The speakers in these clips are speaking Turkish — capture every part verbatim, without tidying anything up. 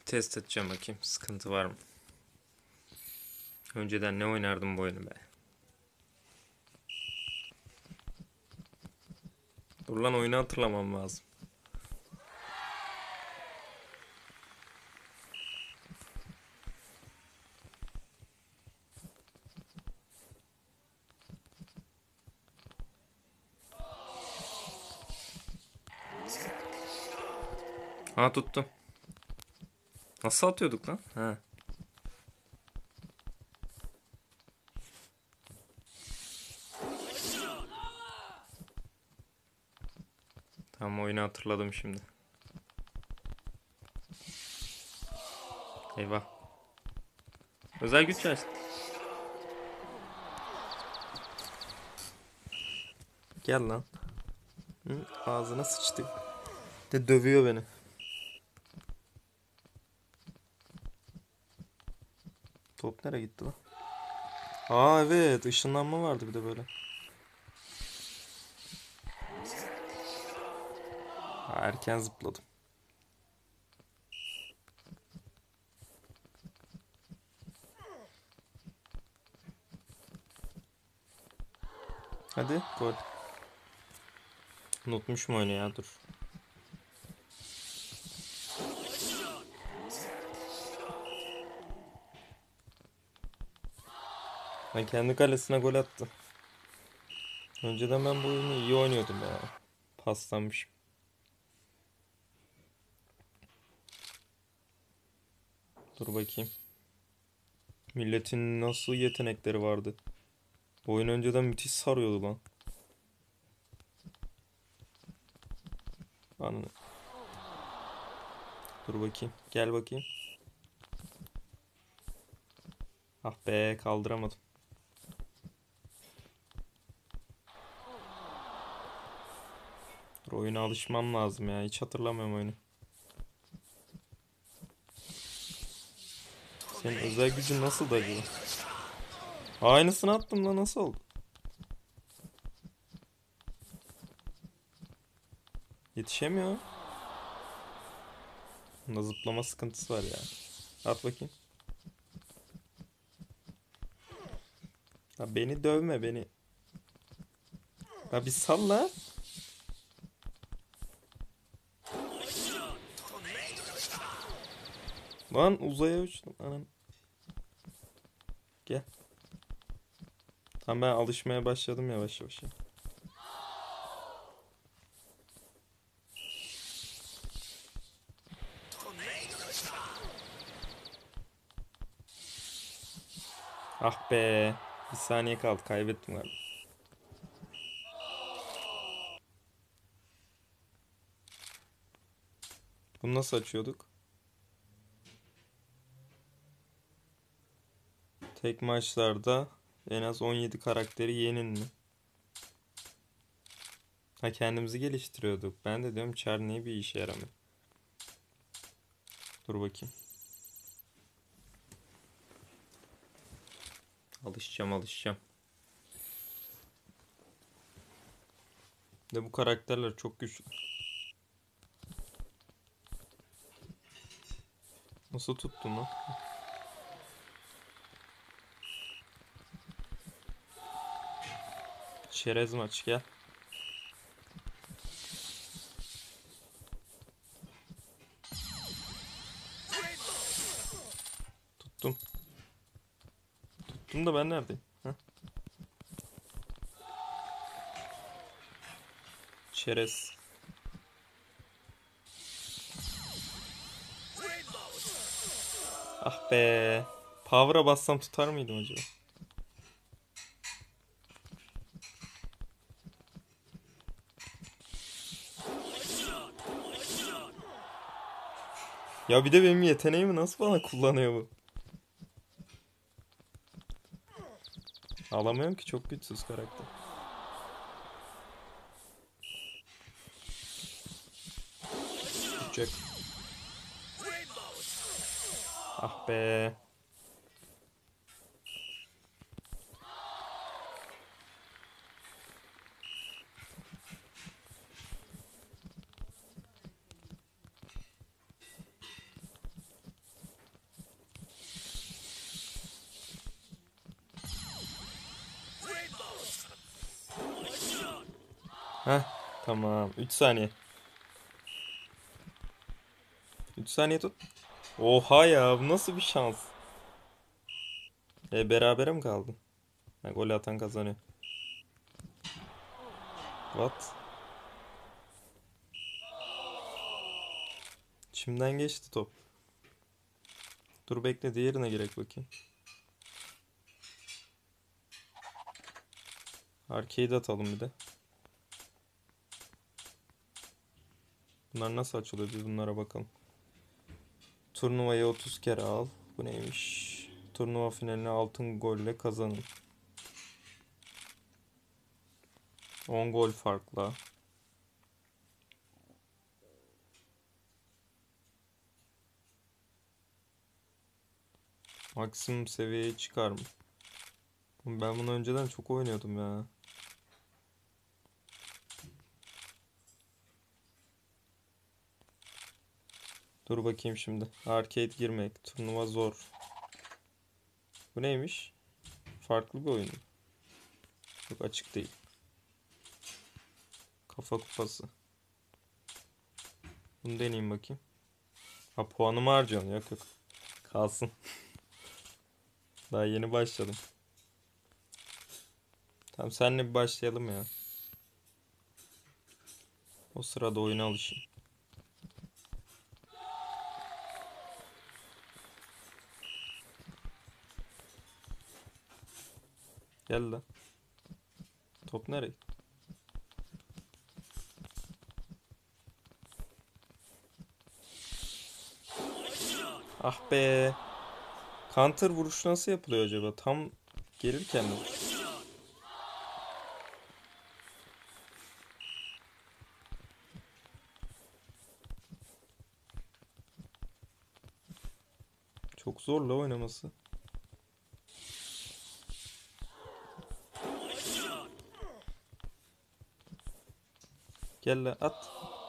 test edeceğim, bakayım sıkıntı var mı? Önceden ne oynardım bu oyunu be. Dur lan, oyunu hatırlamam lazım. Ha, tuttum. Nasıl atıyorduk lan? Ha. Tamam, oyunu hatırladım şimdi. Eyvah. Özel güç açtı. Gel lan. Hı, ağzına sıçtı. De dövüyor beni. Top nereye gitti lan? Aa evet, ışınlanma vardı bir de böyle. Ha, erken zıpladım. Hadi gol. Unutmuşum oyunu ya, dur. Ben kendi kalesine gol attı. Önceden ben bu oyunu iyi oynuyordum ya. Paslanmışım. Dur bakayım. Milletin nasıl yetenekleri vardı. Bu oyun önceden müthiş sarıyordu lan. Anı. Dur bakayım. Gel bakayım. Ah be, kaldıramadım. Dur, oyuna alışmam lazım ya. Hiç hatırlamıyorum oyunu. Senin özel gücün nasıldı acaba? Aynısını attım lan, nasıl oldu? Yetişemiyor. Bunda zıplama sıkıntısı var ya. At bakayım. Ya beni dövme beni. Ya bir salla. Lan uzaya uçtum. Anam. Gel. Tamam, ben alışmaya başladım yavaş yavaş. Ah be. Bir saniye kaldı. Kaybettim galiba. Bunu nasıl açıyorduk? Tek maçlarda en az on yedi karakteri yenin mi? Ha, kendimizi geliştiriyorduk. Ben de diyorum Char niye bir işe yaramıyor. Dur bakayım. Alışacağım alışacağım. De bu karakterler çok güçlü. Nasıl tuttun lan? Çerez maç gel. Tuttum. Tuttum da ben neredeyim? Heh. Çerez. Ah be. Power'a bassam tutar mıydım acaba? Ya bir de benim yeteneğimi nasıl bana kullanıyor bu? Alamıyorum ki, çok güçsüz karakter. Tutacak. Ah be. Heh, tamam. üç saniye. üç saniye tut. Oha ya, bu nasıl bir şans? E berabere mi kaldı? Ha, gol atan kazanıyor. What? İçimden geçti top. Dur bekle, diğerine girek bakayım. Arcade atalım bir de. Bunlar nasıl açılıyor, biz bunlara bakalım. Turnuvayı otuz kere al. Bu neymiş? Turnuva finalini altın golle kazanın. on gol farkla. Maksimum seviyeye çıkar mı? Ben bunu önceden çok oynuyordum ya. Dur bakayım şimdi. Arcade girmek. Turnuva zor. Bu neymiş? Farklı bir oyun. Çok açık değil. Kafa kupası. Bunu deneyeyim bakayım. Ha, puanımı harcıyorsun. Yok yok. Kalsın. Daha yeni başladım. Tamam, senle bir başlayalım ya. O sırada oyuna alışayım. Gel lan. Top nereye? Ah be. Counter vuruş nasıl yapılıyor acaba? Tam gelirken mi? Çok zor la oynaması. Gel la at.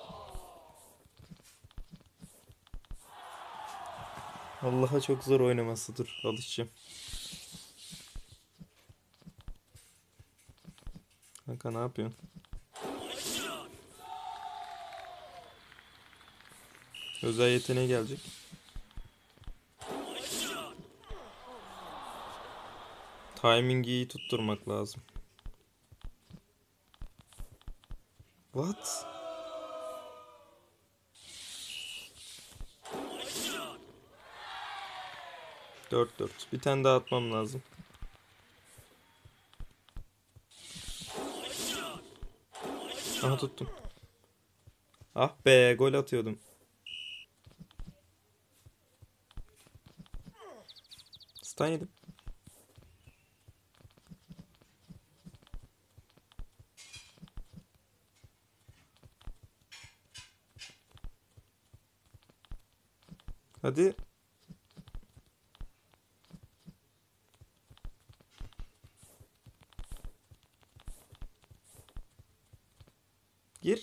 Allah'a çok zor oynaması. Dur alışacağım. Kanka ne yapıyorsun? Özel yeteneği gelecek. Timing'i iyi tutturmak lazım. What? Dört dört. Bir tane daha atmam lazım. Aha tuttum. Ah be, gol atıyordum. Stun yedim. Hadi. Gir.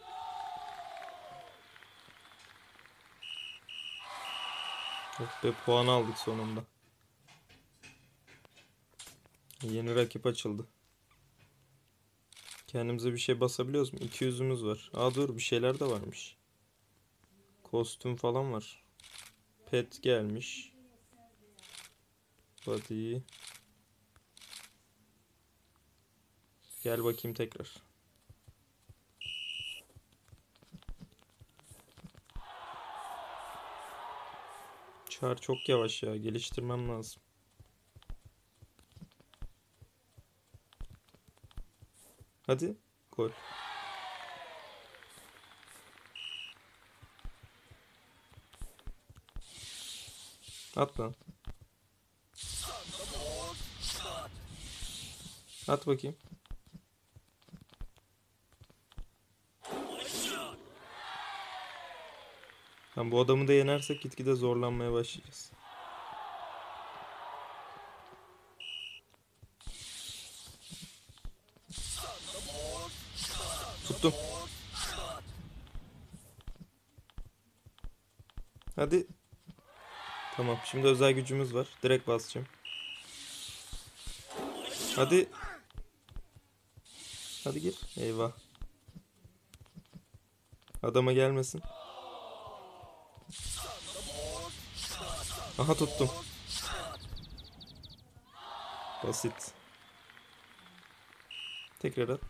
Oh be, puan aldık sonunda. Yeni rakip açıldı. Kendimize bir şey basabiliyoruz mu? iki yüzümüz var. Aa dur, bir şeyler de varmış. Kostüm falan var. Pet gelmiş. Body. Gel bakayım tekrar. Çar çok yavaş ya. Geliştirmem lazım. Hadi. Gol. At lan. At bakayım. Ben bu adamı da yenersek gitgide zorlanmaya başlayacağız. Tuttum. Hadi. Tamam, şimdi özel gücümüz var. Direkt basacağım. Hadi. Hadi gir. Eyvah. Adama gelmesin. Aha tuttum. Basit. Tekrar at.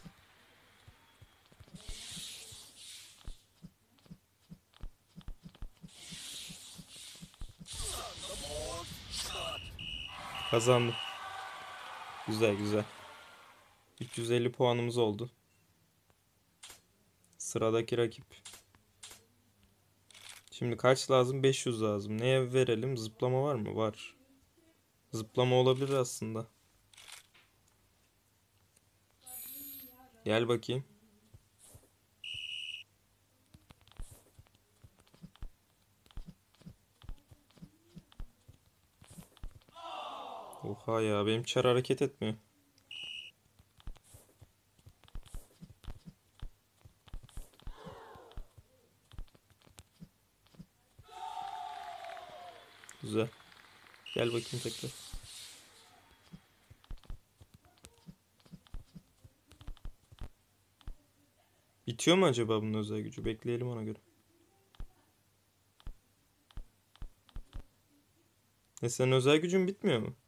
Kazandım. Güzel güzel. üç yüz elli puanımız oldu. Sıradaki rakip. Şimdi kaç lazım? beş yüz lazım. Neye verelim? Zıplama var mı? Var. Zıplama olabilir aslında. Gel bakayım. Oha ya, benim çar hareket etmiyor. Güzel. Gel bakayım tekrar. Bitiyor mu acaba bunun özel gücü? Bekleyelim ona göre. E senin özel gücün bitmiyor mu?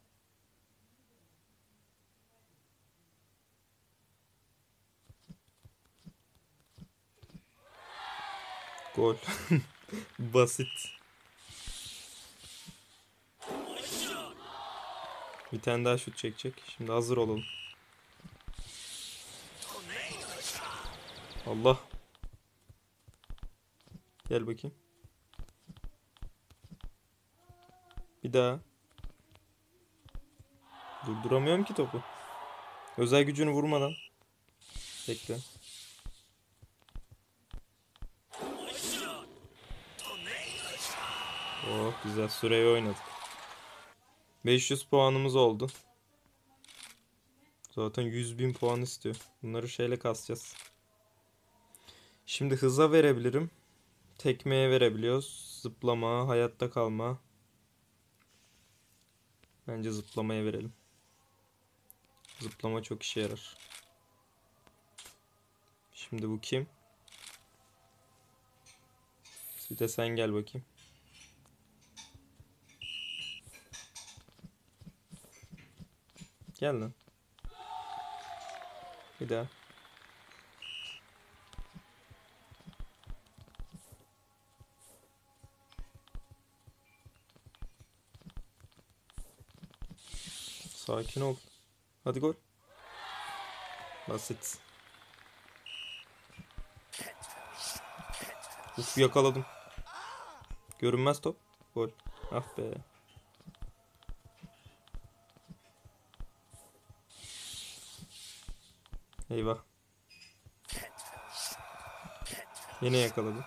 Gol. Basit. Bir tane daha şut çekecek. Şimdi hazır olalım. Allah. Gel bakayım. Bir daha. Durduramıyorum ki topu. Özel gücünü vurmadan. Bekle. Oh güzel, süreyi oynadık. beş yüz puanımız oldu. Zaten yüz bin puan istiyor. Bunları şeyle kasacağız. Şimdi hıza verebilirim. Tekmeye verebiliyoruz. Zıplama, hayatta kalma. Bence zıplamaya verelim. Zıplama çok işe yarar. Şimdi bu kim? Bir de sen gel bakayım. Gel lan. Bir daha. Sakin ol. Hadi gol. Basit. Uf, yakaladım. Görünmez top. Gol. Ah be. Eyvah. Yine yakaladım.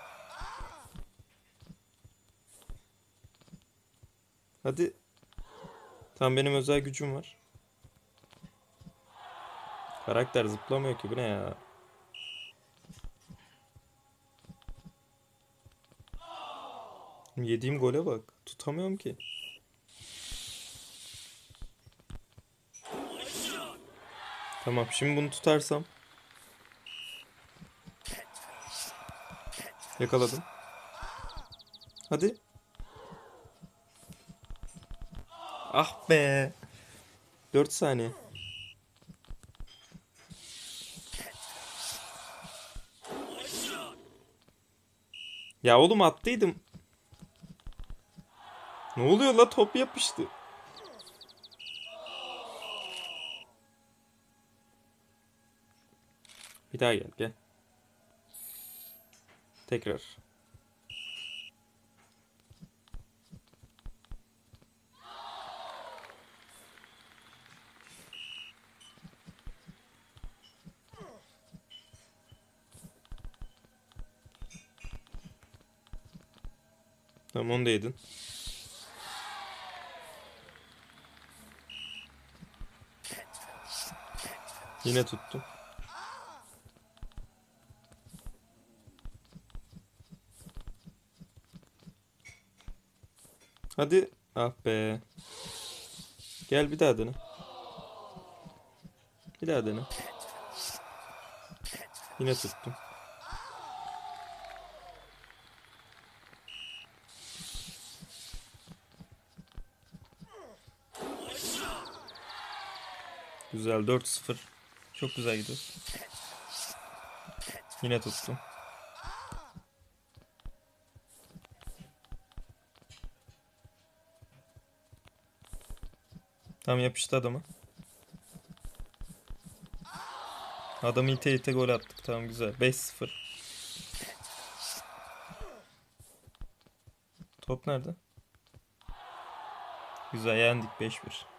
Hadi. Tam benim özel gücüm var. Karakter zıplamıyor ki, bu ne ya? Yediğim gole bak. Tutamıyorum ki. Tamam, şimdi bunu tutarsam. Yakaladım. Hadi. Ah be. dört saniye. Ya oğlum, attıydım. Ne oluyor la, top yapıştı. Bir daha gel gel. Tekrar. Tamam, onu da yedin. Yine tuttum. Hadi. Ah be. Gel bir daha dene. Bir daha dene. Yine tuttum. Güzel, dört sıfır. Çok güzel gidiyoruz. Yine tuttum. Tam yapıştı adamı. Adamı ite ite gol attık. Tamam, güzel. beş sıfır. Top nerede? Güzel, yendik beş bir.